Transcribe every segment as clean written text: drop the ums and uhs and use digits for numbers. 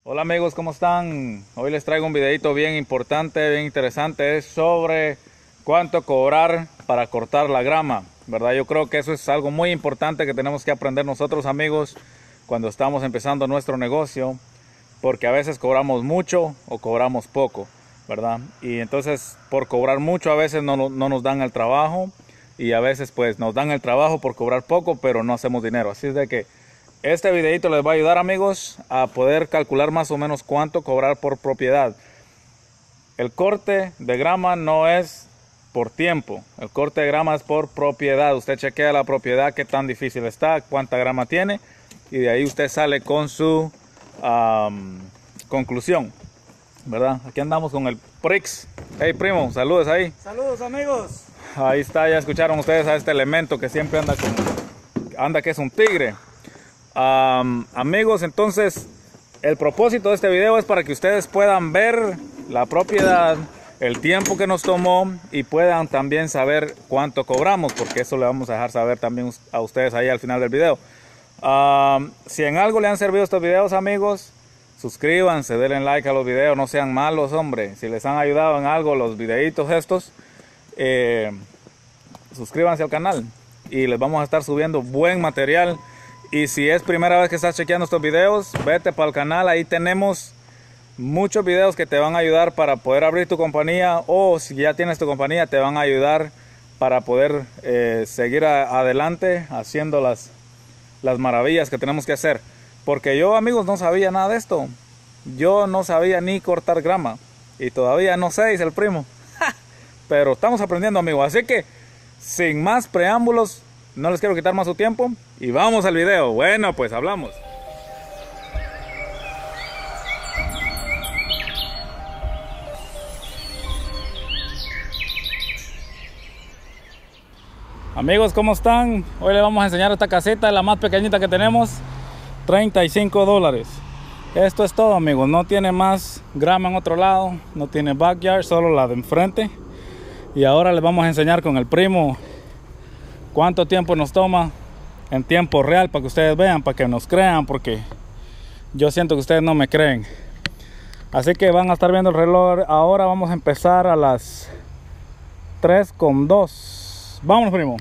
Hola amigos, ¿cómo están? Hoy les traigo un videito bien importante, bien interesante, es sobre cuánto cobrar para cortar la grama, ¿verdad? Yo creo que eso es algo muy importante que tenemos que aprender nosotros amigos cuando estamos empezando nuestro negocio, porque a veces cobramos mucho o cobramos poco, ¿verdad? Y entonces por cobrar mucho a veces no nos dan el trabajo y a veces pues nos dan el trabajo por cobrar poco, pero no hacemos dinero. Así es de que este videito les va a ayudar amigos a poder calcular más o menos cuánto cobrar por propiedad. El corte de grama no es por tiempo, el corte de grama es por propiedad. Usted chequea la propiedad, qué tan difícil está, cuánta grama tiene y de ahí usted sale con su conclusión, ¿verdad? Aquí andamos con el Prix. Hey primo, saludos ahí. Saludos amigos. Ahí está, ya escucharon ustedes a este elemento que siempre anda que es un tigre. Amigos, entonces el propósito de este video es para que ustedes puedan ver la propiedad, el tiempo que nos tomó y puedan también saber cuánto cobramos, porque eso le vamos a dejar saber también a ustedes ahí al final del video. Si en algo le han servido estos videos amigos, suscríbanse, denle like a los videos, no sean malos hombre. Si les han ayudado en algo los videitos estos, suscríbanse al canal y les vamos a estar subiendo buen material. Y si es primera vez que estás chequeando estos videos, vete para el canal, ahí tenemos muchos videos que te van a ayudar para poder abrir tu compañía, o si ya tienes tu compañía te van a ayudar para poder seguir adelante haciendo las maravillas que tenemos que hacer. Porque yo amigos no sabía nada de esto, yo no sabía ni cortar grama y todavía no sé, dice el primo. Pero estamos aprendiendo amigos, así que sin más preámbulos, no les quiero quitar más su tiempo y vamos al video. Bueno, pues hablamos. Amigos, ¿cómo están? Hoy les vamos a enseñar esta caseta, la más pequeñita que tenemos, $35. Esto es todo amigos, no tiene más grama en otro lado, no tiene backyard, solo la de enfrente. Y ahora les vamos a enseñar con el primo cuánto tiempo nos toma en tiempo real, para que ustedes vean, para que nos crean, porque yo siento que ustedes no me creen. Así que van a estar viendo el reloj. Ahora vamos a empezar a las 3:02. Vámonos primo.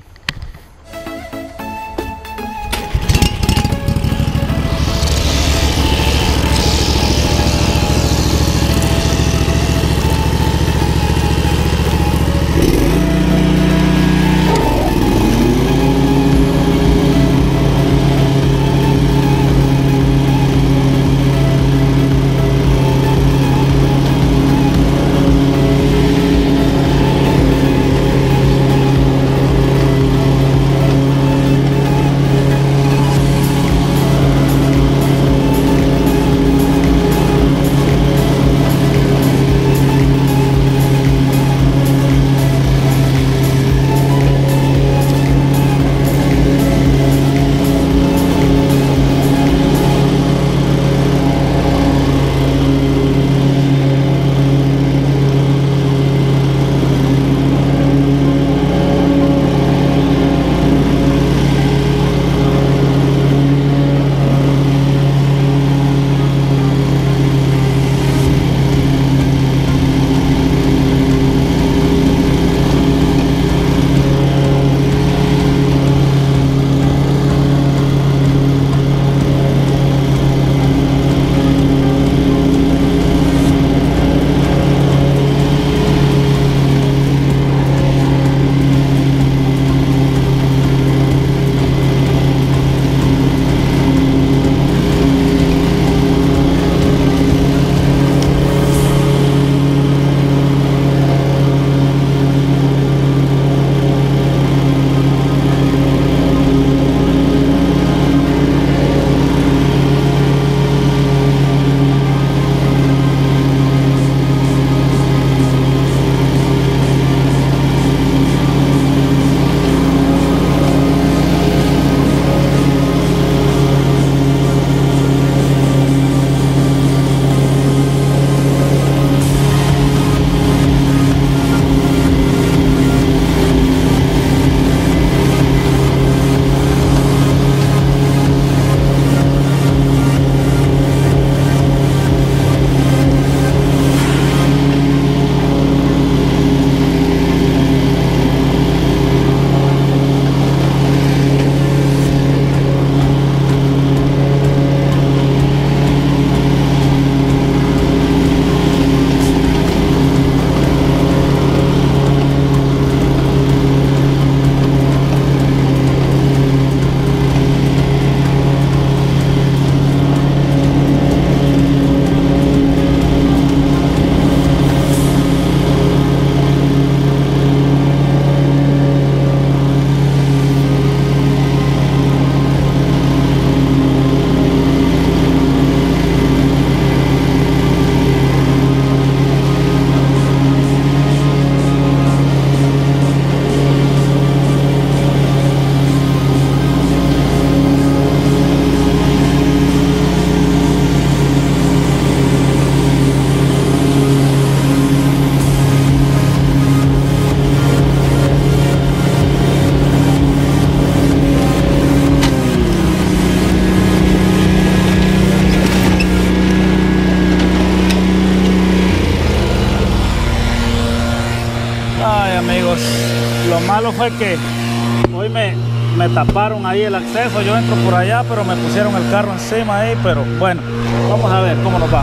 malo fue que hoy me taparon ahí el acceso. Yo entro por allá, pero me pusieron el carro encima ahí. Pero bueno, vamos a ver cómo nos va.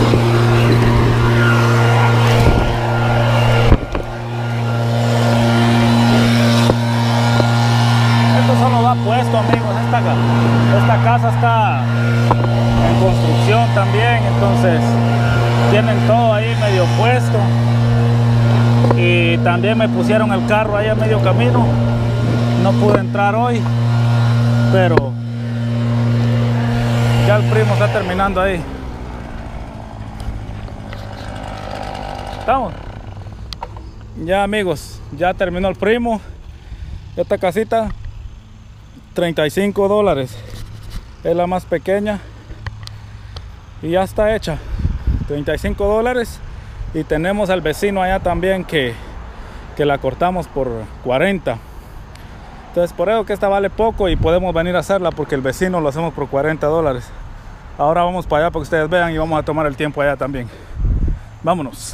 Esto solo va puesto, amigos. Esta casa está en construcción también, entonces tienen todo ahí medio puesto. Y también me pusieron el carro ahí a medio camino. No pude entrar hoy, pero ya el primo está terminando ahí. ¿Estamos? Ya, amigos, ya terminó el primo. Esta casita, $35. Es la más pequeña y ya está hecha. $35. Y tenemos al vecino allá también que la cortamos por 40. Entonces por eso que esta vale poco y podemos venir a hacerla, porque el vecino lo hacemos por $40. Ahora vamos para allá para que ustedes vean y vamos a tomar el tiempo allá también. Vámonos.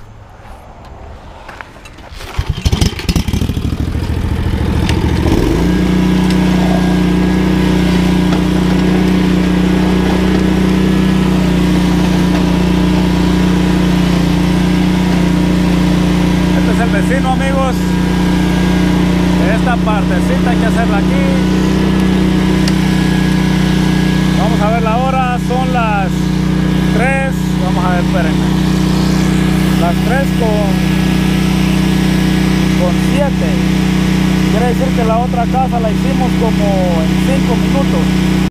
Vecino, amigos, esta partecita hay que hacerla aquí. Vamos a ver la hora, son las 3, vamos a ver, espérenme, las 3 con 7. Quiere decir que la otra casa la hicimos como en 5 minutos.